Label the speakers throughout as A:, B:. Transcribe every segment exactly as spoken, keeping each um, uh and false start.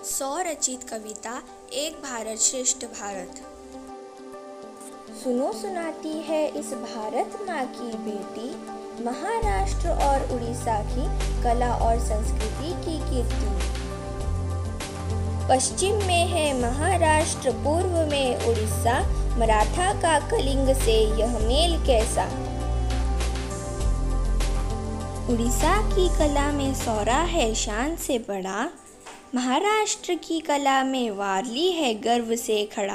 A: स्वरचित कविता एक भारत श्रेष्ठ भारत।
B: सुनो सुनाती है इस भारत माँ की बेटी, महाराष्ट्र और उड़ीसा की कला और संस्कृति की कीर्ति। पश्चिम में है महाराष्ट्र, पूर्व में उड़ीसा, मराठा का कलिंग से यह मेल कैसा। उड़ीसा की कला में सौरा है शान से बड़ा, महाराष्ट्र की कला में वारली है गर्व से खड़ा।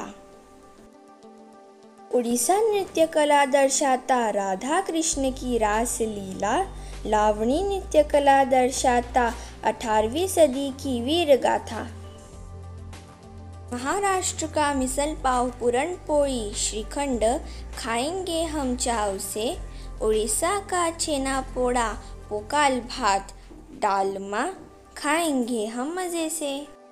B: उड़ीसा नृत्य कला दर्शाता राधा कृष्ण की रास लीला, लावणी नृत्य कला दर्शाता अठारहवीं सदी की वीर गाथा। महाराष्ट्र का मिसल पाव, पूरण पोली, श्रीखंड खाएंगे हम चाव से। उड़ीसा का छेना पोड़ा, पोकाल भात, डालमा खाएंगे हम मज़े से।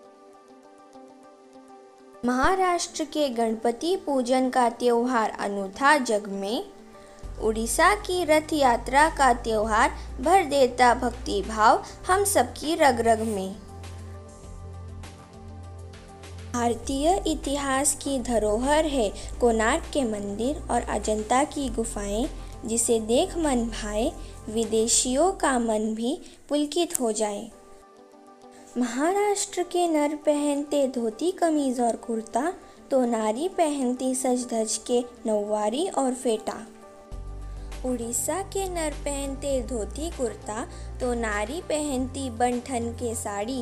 B: महाराष्ट्र के गणपति पूजन का त्योहार अनूठा जग में, उड़ीसा की रथ यात्रा का त्योहार भर देता भक्ति भाव हम सबकी रग रग में। भारतीय इतिहास की धरोहर है कोणार्क के मंदिर और अजंता की गुफाएं, जिसे देख मन भाए, विदेशियों का मन भी पुलकित हो जाए। महाराष्ट्र के नर पहनते धोती कमीज और कुर्ता, तो नारी पहनती सज धज के नौवारी और फेटा। उड़ीसा के नर पहनते धोती कुर्ता, तो नारी पहनती बंठन के साड़ी।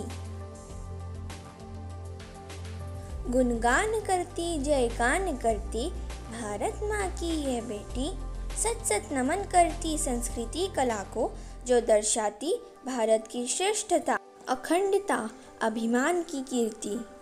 B: गुणगान करती जयगान करती भारत माँ की यह बेटी, सच सच नमन करती संस्कृति कला को, जो दर्शाती भारत की श्रेष्ठता, अखंडता, अभिमान की कीर्ति।